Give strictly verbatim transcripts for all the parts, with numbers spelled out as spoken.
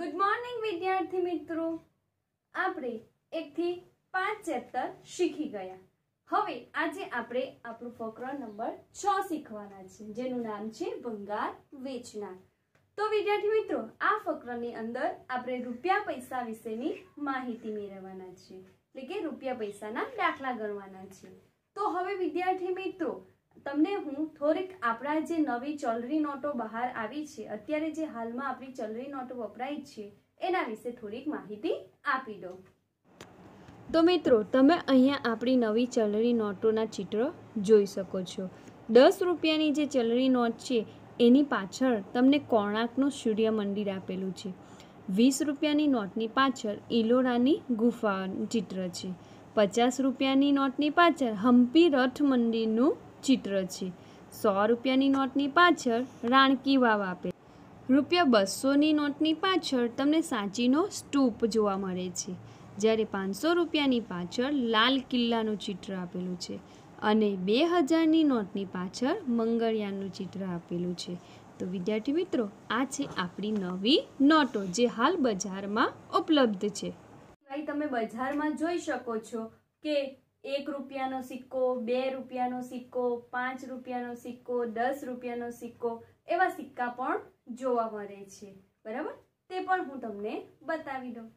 Good morning विद्यार्थी मित्रों, આપણે એક થી પાંચ ચેપ્ટર શીખી ગયા। હવે આજે આપણે આપણું ફકરા નંબર છ શીખવાના છે, જેનું નામ છે ભંગાર વેચનાર। તો વિદ્યાર્થી મિત્રો, આ ફકરાની અંદર આપણે રૂપિયા પૈસા વિશેની માહિતી મેળવવાના છે, એટલે કે રૂપિયા પૈસાના દાખલા ગણવાના છે। તો હવે વિદ્યાર્થી મિત્રો, તમને હું થોડીક આપણા જે નવી ચલણી નોટો બહાર આવી છે, અત્યારે જે હાલમાં આપણી ચલણી નોટો વપરાય છે એના વિશે થોડીક માહિતી આપી દઉં। તો મિત્રો, તમે અહીંયા આપણી નવી ચલણી નોટોના ચિત્ર જોઈ શકો છો। દસ રૂપિયાની જે ચલણી નોટ છે એની પાછળ તમને કોણાર્કનું સૂર્ય મંદિર આપેલું છે। વીસ રૂપિયાની નોટની પાછળ ઇલોરાની ગુફાનું ચિત્ર છે। પચાસ રૂપિયાની નોટની પાછળ હમ્પી રથ મંદિરનું ચિત્ર છે। સો રૂપિયાની નોટની પાછળ રાણકી વાવ આપે। રૂપિયા બસોની નોટની પાછળ તમને સાંચીનો સ્તૂપ જોવા મળે છે, જ્યારે પાંચસો રૂપિયાની પાછળ લાલ કિલ્લાનું ચિત્ર આપેલું છે અને બે હજારની નોટની પાછળ મંગળયાનનું ચિત્ર આપેલું છે। તો વિદ્યાર્થી મિત્રો, આ છે આપણી નવી નોટો જે હાલ બજારમાં ઉપલબ્ધ છે। ભાઈ, તમે બજારમાં જોઈ શકો છો કે એક રૂપિયાનો સિક્કો, બે રૂપિયાનો સિક્કો, પાંચ રૂપિયાનો સિક્કો, દસ રૂપિયાનો સિક્કો એવા સિક્કા પણ જોવા મળે છે, બરાબર? તે પણ હું તમને બતાવી દઉં।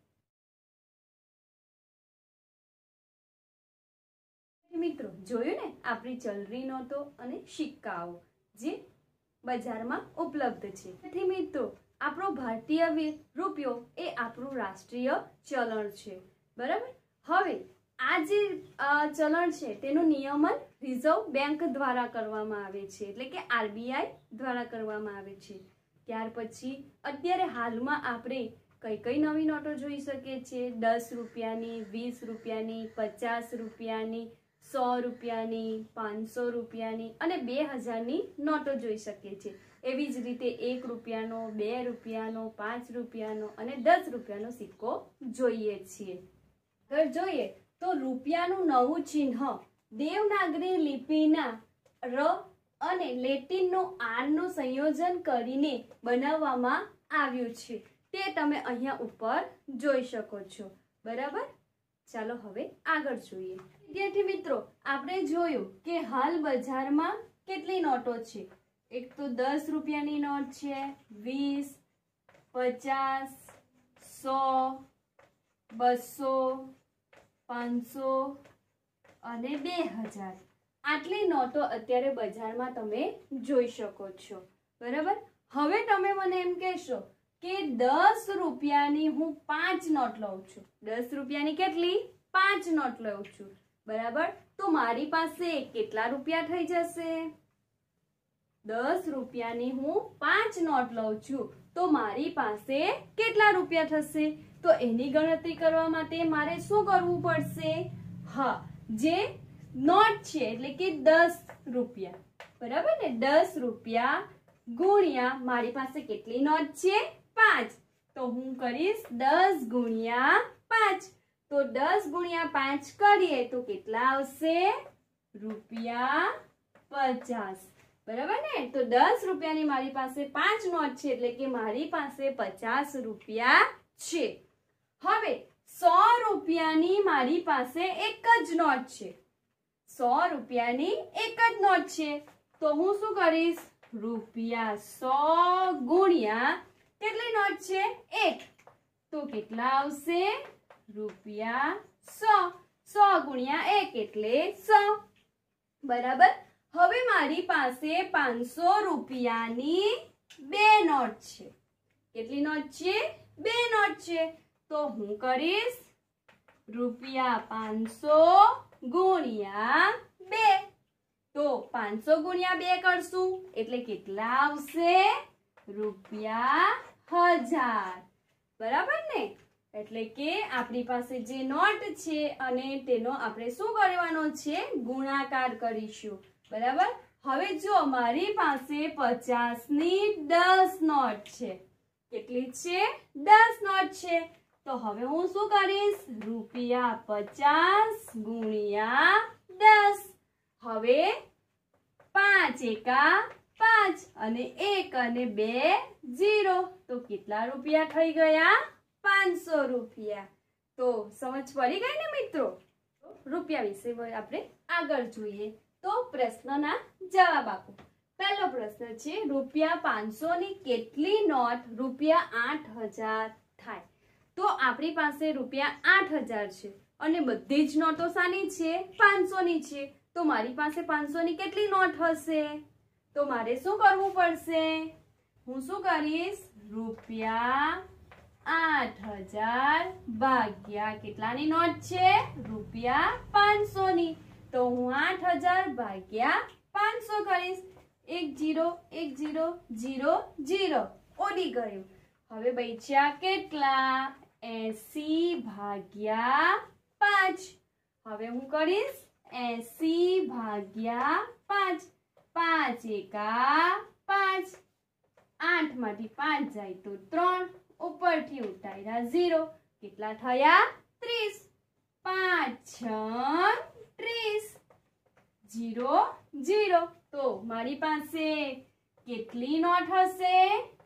મિત્રો, જોયું ને આપણી ચલણી નોટો અને સિક્કાઓ જે બજારમાં ઉપલબ્ધ છે। તેથી મિત્રો, આપણો ભારતીય રૂપિયો એ આપણું રાષ્ટ્રીય ચલણ છે, બરાબર? હવે આ જે ચલણ છે તેનું નિયમન રિઝર્વ બેંક દ્વારા કરવામાં આવે છે, એટલે કે આરબીઆઈ દ્વારા કરવામાં આવે છે। ત્યાર પછી અત્યારે હાલમાં આપણે કઈ કઈ નવી નોટો જોઈ શકીએ છીએ? દસ રૂપિયાની, વીસ રૂપિયાની, પચાસ રૂપિયાની, સો રૂપિયાની, પાંચસો રૂપિયાની અને બે હજારની નોટો જોઈ શકીએ છીએ। એવી જ રીતે એક રૂપિયાનો, બે રૂપિયાનો, પાંચ રૂપિયાનો અને દસ રૂપિયાનો સિક્કો જોઈએ છીએ। અગર જોઈએ તો રૂપિયાનું નવું ચિહ્ન દેવનાગરી લિપિના ર અને લેટિનનું આર નું સંયોજન કરીને બનાવવામાં આવ્યું છે, તે તમે અહીંયા ઉપર જોઈ શકો છો, બરાબર? ચાલો હવે આગળ જોઈએ। વિદ્યાર્થી મિત્રો, આપણે જોયું કે હાલ બજારમાં કેટલી નોટો છે। એક તો દસ રૂપિયાની નોટ છે, વીસ, પચાસ, સો, બસો, પાંચસો અને બે હજાર આટલી નોટો અત્યારે બજારમાં તમે જોઈ શકો છો, બરાબર? હવે તમે મને એમ કહેશો કે દસ રૂપિયાની હું પાંચ નોટ લઉં છું। દસ રૂપિયાની કેટલી? પાંચ નોટ લઉં છું, બરાબર? તો મારી પાસે કેટલા રૂપિયા થઈ જશે? દસ રૂપિયાની હું પાંચ નોટ લઉં છું તો મારી પાસે કેટલા રૂપિયા થશે? તો એની ગણતરી કરવા માટે મારે શું કરવું પડશે? હા, જે નોટ છે એટલે કે દસ રૂપિયા, બરાબર ને? દસ રૂપિયા ગુણ્યા મારી પાસે કેટલી નોટ છે? પાંચ। તો હું કરીશ દસ ગુણ્યા પાંચ। તો દસ ગુણ્યા પાંચ કરીએ તો કેટલા આવશે? રૂપિયા પચાસ, બરાબર ને? તો દસ રૂપિયાની મારી પાસે પાંચ નોટ છે એટલે કે મારી પાસે પચાસ રૂપિયા છે। હવે સો રૂપિયાની મારી પાસે એક જ નોટ છે। સો રૂપિયાની એક જ નોટ છે તો હું શું કરીશ? રૂપિયા સો ગુણ્યા કેટલી નોટ છે? એક। તો કેટલા આવશે? રૂપિયા સો। સો ગુણ્યા એક એટલે સો, બરાબર? હવે મારી પાસે પાંચસો રૂપિયાની બે નોટ છે। કેટલી નોટ છે? બે નોટ છે। તો હું કરીશ રૂપિયા પાંચસો ગુણ્યા બે। તો પાંચસો ગુણ્યા બે કરશું એટલે કેટલા આવશે? રૂપિયા હજાર, બરાબર ને? એટલે કે આપણી પાસે જે નોટ છે અને તેનો આપણે શું કરવાનો છે? ગુણાકાર કરીશું, બરાબર? હવે જો મારી પાસે પચાસ ની દસ નોટ છે। કેટલી છે? દસ નોટ છે। તો હવે હું શું કરીશ? રૂપિયા પચાસ ગુણ્યા દસ। હવે પાંચ એકા પાંચ અને એક અને બે ઝીરો તો કેટલા રૂપિયા થઈ ગયા? પાંચસો રૂપિયા. તો સમજ પડી ગઈ ને મિત્રો? રૂપિયા વિશે આપણે આગળ જોઈએ તો પ્રશ્નના જવાબ આપો. પહેલો પ્રશ્ન છે રૂપિયા પાંચસો ની કેટલી નોટ રૂપિયા આઠ હજાર થાય? તો આપણી પાસે રૂપિયા આઠ હજાર છે અને બધી જ નોટો શાની છે? પાંચસો ની છે. તો મારી પાસે પાંચસો ની કેટલી નોટ હશે? તો મારે શું કરવું પડશે? હું શું કરીશ? રૂપિયા આઠ હજાર ભાગ્યા કેટલાની નોટ છે? રૂપિયા પાંચસો ની. તો હું આઠ હજાર ભાગ્યા પાંચસો કરીશ. એક જીરો એક જીરો જીરો જીરો ઉડી ગયું. હવે બચ્યા કેટલા? એસી ભાગ્યા પાંચ. હવે હું કરીશ એસી ભાગ્યા પાંચ. પાંચ એકા પાંચ. આઠ માંથી પાંચ જાય તો ત્રણ. ઉપરથી ઉતાર્યા ઝીરો. કેટલા થયા? ત્રીસ. પાંચ છ ત્રીસ. Zero zero. તો મારી પાસે કેટલી નોટ હશે?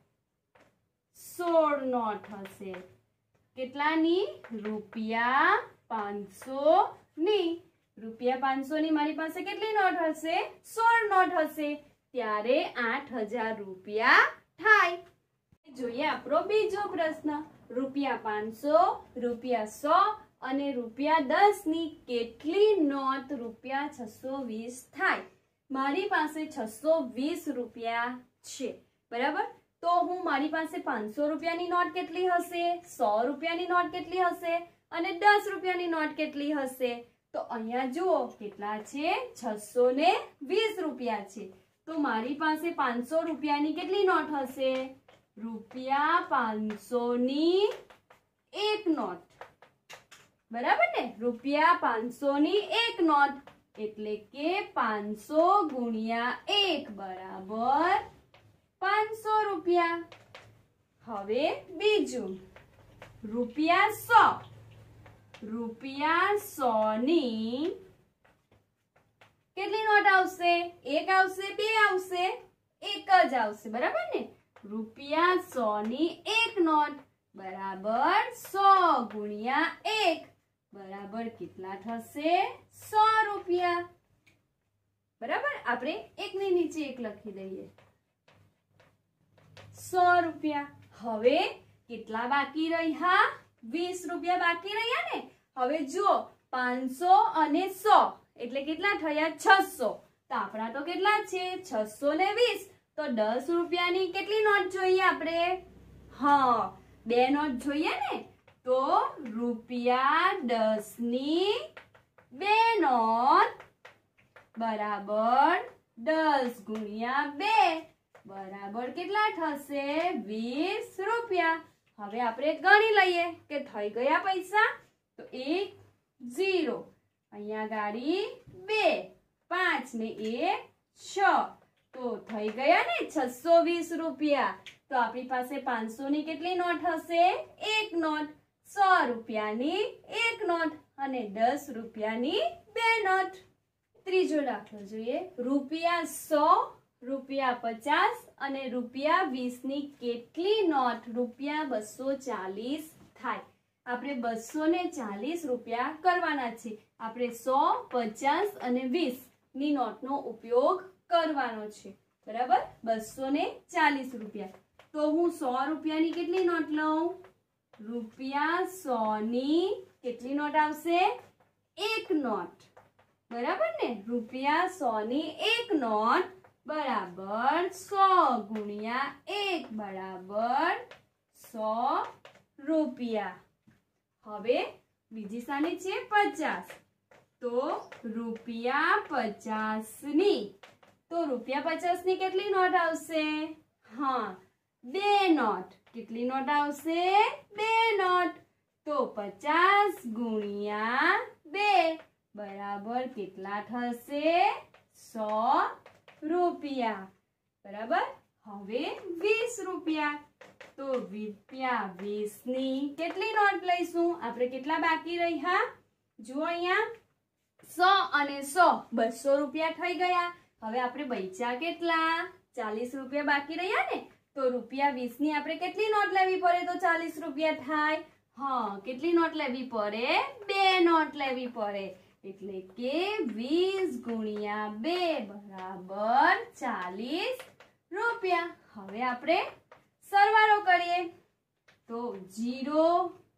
સોળ નોટ હશે. કેટલાની? રૂપિયા પાંચસો ની. રૂપિયા પાંચસો ની મારી પાસે કેટલી નોટ હશે? સોળ નોટ હશે. ત્યારે આઠ હજાર રૂપિયા થાય. જોઈએ આપણો બીજો પ્રશ્ન. રૂપિયા પાંચસો, રૂપિયા સો અને રૂપિયા દસ ની કેટલી નોટ રૂપિયા છસો વીસ થાય? મારી પાસે છસો વીસ રૂપિયા છે. બરાબર? તો હું મારી પાસે પાંચસો રૂપિયાની નોટ કેટલી હશે? સો રૂપિયાની નોટ કેટલી હશે? અને દસ રૂપિયાની નોટ કેટલી હશે? તો અહીંયા જુઓ કેટલા છે? છસો ને વીસ રૂપિયા છે. તો મારી પાસે પાંચસો રૂપિયાની કેટલી નોટ હશે? રૂપિયા પાંચસો ની એક નોટ. બરાબર ને? રૂપિયા પાંચસો ની એક નોટ એટલે કે પાંચસો ગુણ્યા એક બરાબર પાંચસો રૂપિયા. હવે બીજું રૂપિયા સો. રૂપિયા સો ની કેટલી નોટ આવશે? એક આવશે? બે આવશે? એક જ આવશે. બરાબર ને? રૂપિયા સો ની એક નોટ બરાબર સો ગુણ્યા એક બરાબર કેટલા થશે? સો રૂપિયા. બરાબર? આપણે એક ની નીચે એક લખી દઈએ. સો રૂપિયા. હવે કેટલા બાકી રહ્યા? વીસ રૂપિયા બાકી રહ્યા ને? હવે જુઓ પાંચસો અને સો એટલે કેટલા થયા? છસો. તો આપણા તો કેટલા છે? છસો ને વીસ. તો દસ રૂપિયાની કેટલી નોટ જોઈએ આપણે? હા, બે નોટ જોઈએ ને? તો રૂપિયા દસ ની બે નોટ બરાબર દસ ગુણ્યા બે બરાબર કેટલા થશે? વીસ રૂપિયા. હવે આપણે ગણી લઈએ કે થઈ ગયા પૈસા. તો એક ઝીરો. અહીંયા ગાડી બે. પાંચ ને એક છ. તો થઈ ગયા ને છસો વીસ રૂપિયા. તો આપણી પાસે પાંચસો ની કેટલી નોટ હશે? એક નોટ. સો રૂપિયાની એક નોટ અને દસ રૂપિયાની બે નોટ. ત્રીજો દાખલો જોઈએ. રૂપિયા સો, રૂપિયા પચાસ અને રૂપિયા વીસ ની કેટલી નોટ રૂપિયા બસો ચાલીસ થાય? આપણે બસો ને ચાલીસ રૂપિયા કરવાના છે. આપણે સો, પચાસ અને વીસ ની નોટનો ઉપયોગ કરવાનો છે. બરાબર? બસો ને ચાલીસ રૂપિયા. તો હું સો રૂપિયાની કેટલી નોટ લઉં? રૂપિયા સો ની કેટલી નોટ આવશે? એક નોટ. બરાબર ને? રૂપિયા સો ની એક નોટ બરાબર સો ગુણ્યા એક બરાબર સો રૂપિયા. હવે બીજી સાની છે પચાસ. તો રૂપિયા પચાસ ની. તો રૂપિયા પચાસ ની કેટલી નોટ આવશે? હા, બે નોટ. કેટલી નોટ આવશે? બે નોટ. તો પચાસ ગુણ્યા બે બરાબર કેટલા થશે? સો રૂપિયા. બરાબર? હવે વીસ રૂપિયા. તો રૂપિયા વીસ ની કેટલી નોટ લઈશું? આપણે કેટલા બાકી રહ્યા? જુઓ અહીંયા સો અને સો બસો રૂપિયા થઈ ગયા. હવે આપણે બચ્યા કેટલા? ચાલીસ રૂપિયા બાકી રહ્યા ને, તો રૂપિયા વીસ ની આપણે કેટલી નોટ લેવી પડે તો ચાલીસ રૂપિયા થાય? હા, કેટલી નોટ લેવી પડે? બે નોટ લેવી પડે. એટલે કે વીસ ગુણ્યા બે બરાબર ચાલીસ રૂપિયા. હવે આપણે સરવાળો કરીએ તો જીરો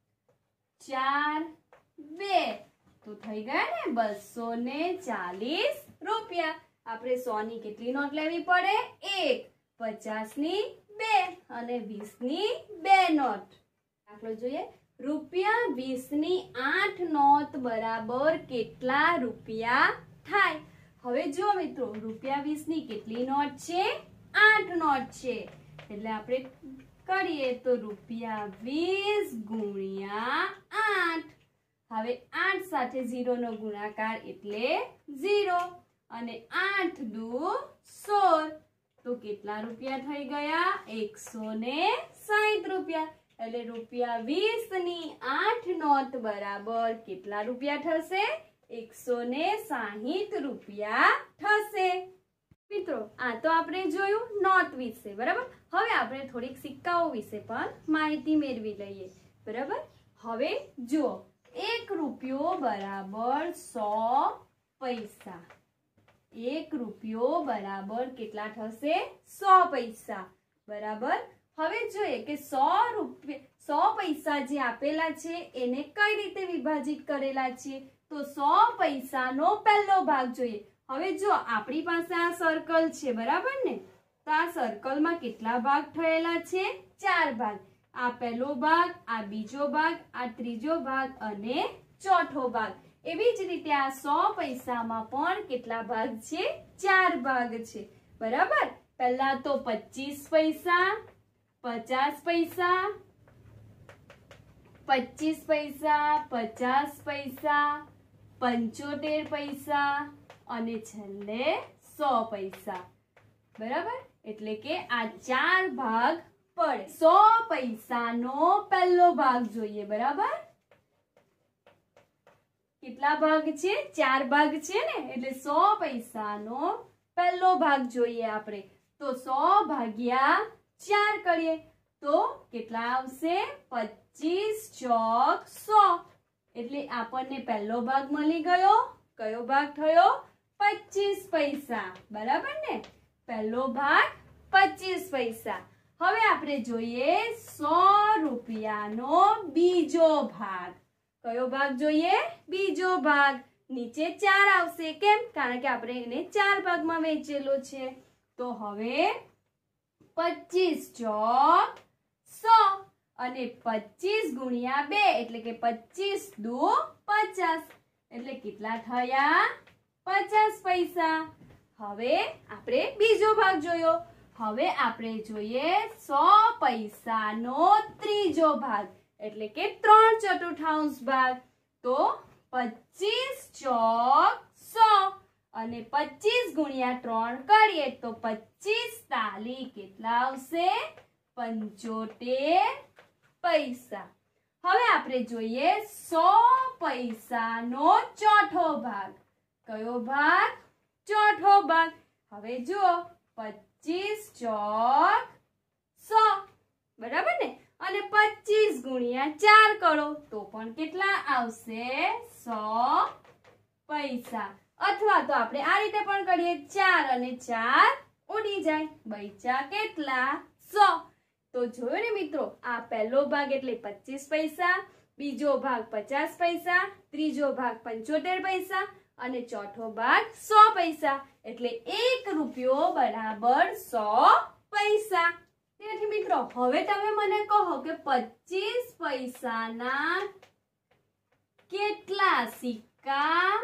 ચાર બે તો થઈ ગયા ને બસો ને ચાલીસ રૂપિયા. આપણે સો ની કેટલી નોટ લેવી પડે? એક. પચાસ ની બે અને વીસ ની બે નોટ. દાખલો જોઈએ. રૂપિયા વીસ ની આઠ નોટ બરાબર કેટલા રૂપિયા થાય? હવે જો મિત્રો, રૂપિયા વીસ ની કેટલી નોટ છે? આઠ નોટ છે. એટલે આપણે કરીએ તો રૂપિયા વીસ ગુણ્યા આઠ. હવે આઠ સાથે ઝીરો નો ગુણાકાર એટલે ઝીરો અને આઠ દુ સોળ. તો કેટલા રૂપિયા થઈ ગયા? એકસો ને સાહીઠ રૂપિયા. એટલે રૂપિયા વીસ ની આઠ નોટ બરાબર કેટલા રૂપિયા થશે? એકસો ને સાહીઠ રૂપિયા થશે. મિત્રો, આ તો આપણે જોયું નોટ વિશે, બરાબર. હવે આપણે થોડીક સિક્કાઓ વિશે પણ માહિતી મેળવી લઈએ, બરાબર. હવે જુઓ, એક રૂપિયો બરાબર સો પૈસા. એક રૂપિયો બરાબર કેટલા થશે? સો પૈસા, બરાબર. હવે જોઈએ કે સો રૂપિયા સો પૈસા જે આપેલા છે એને કઈ રીતે વિભાજિત કરેલા છે? તો સો પૈસાનો પહેલો ભાગ જોઈએ. હવે જો આપણી પાસે આ સર્કલ છે, બરાબર ને, તો આ સર્કલમાં કેટલા ભાગ થયેલા છે? ચાર ભાગ. આ પહેલો ભાગ, આ બીજો ભાગ, આ ત્રીજો ભાગ અને ચોથો ભાગ. એવી જ રીતે આ સો પૈસામાં પણ કેટલા ભાગ છે? ચાર ભાગ છે, બરાબર. પહેલા તો પચીસ પૈસા, પચાસ પૈસા, પચીસ પૈસા, પચાસ પૈસા, પંચોતેર પૈસા અને છેલ્લે સો પૈસા, બરાબર. એટલે કે આ ચાર ભાગ પડે. સો પૈસાનો પહેલો ભાગ જોઈએ, બરાબર. કેટલા ભાગ છે? ચાર ભાગ છે ને, એટલે સો પૈસાનો પહેલો ભાગ જોઈએ આપણે. તો સો ભાગ્યા ચાર કરીએ તો કેટલા આવશે? પચીસ ચોક સો. એટલે આપણને પહેલો ભાગ મળી ગયો. કયો ભાગ થયો? પચીસ પૈસા, બરાબર ને. પહેલો ભાગ પચીસ પૈસા. હવે આપણે જોઈએ સો રૂપિયાનો બીજો ભાગ. કયો ભાગ જોઈએ? બીજો ભાગ. નીચે ચાર આવશે, કેમ? કારણ કે આપણે એને ચાર ભાગમાં વહેંચેલો છે. તો હવે પચીસ ચોક સો અને પચીસ ગુણ્યા બે એટલે કે પચીસ દુ પચાસ. એટલે કેટલા થયા? પચાસ પૈસા. હવે આપણે બીજો ભાગ જોયો. હવે આપણે જોઈએ સો પૈસાનો ત્રીજો ભાગ એટલે કે ત્રણ ચતુર્થાંશ ભાગ. તો પચીસ ચોક સો અને પચીસ ગુણ્યા ત્રણ કરીએ તો પચીસ તાલી કેટલા આવશે? પંચોતેર પૈસા. હવે આપણે જોઈએ સો પૈસાનો ચોથો ભાગ. કયો ભાગ? ચોથો ભાગ. હવે જુઓ, પચીસ ચોક સો, બરાબર ને. અને પચીસ ગુણ્યા ચાર કરો તો પણ કેટલા આવશે? સો પૈસા. અથવા તો આપણે આ રીતે પણ કરીએ, ચાર અને ચાર ઉડી જાય, બચ્યા કેટલા? સો. તો જોયું ને મિત્રો, આ પહેલો ભાગ એટલે પચીસ પૈસા, બીજો ભાગ પચાસ પૈસા, ત્રીજો ભાગ પંચોતેર પૈસા અને ચોથો ભાગ સો પૈસા. એટલે એક રૂપિયો બરાબર સો પૈસા. તેથી મિત્રો, હવે તમે મને કહો કે પચીસ પૈસાના કેટલા સિક્કા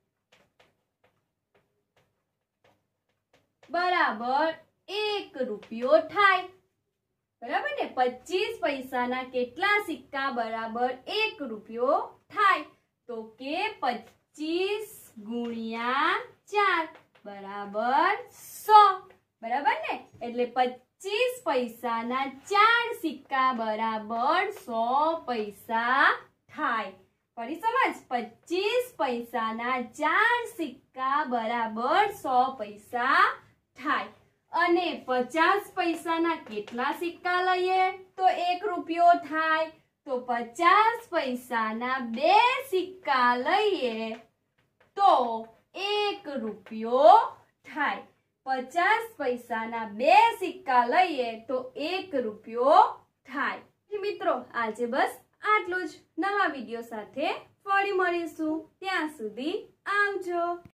બરાબર એક રૂપિયો થાય? બરાબર ને. પચીસ પૈસાના કેટલા સિક્કા બરાબર એક રૂપિયો થાય? તો કે પચીસ ગુણ્યા ચાર બરાબર સો, બરાબર ને. એટલે પચીસ પૈસાના ચાર સિક્કા બરાબર સો પૈસા થાય. ફરી સમજ, પચીસ પૈસાના ચાર સિક્કા બરાબર સો પૈસા થાય. અને પચાસ પૈસાના કેટલા સિક્કા લઈએ તો એક રૂપિયો થાય, તો પચાસ પૈસાના બે સિક્કા લઈએ તો એક રૂપિયો થાય। પચાસ પૈસાના બે સિક્કા લઈએ તો એક રૂપિયો થાય। મિત્રો આજે બસ આટલું જ। નવા વિડીયો સાથે ફરી મળીશું, ત્યાં સુધી આવજો।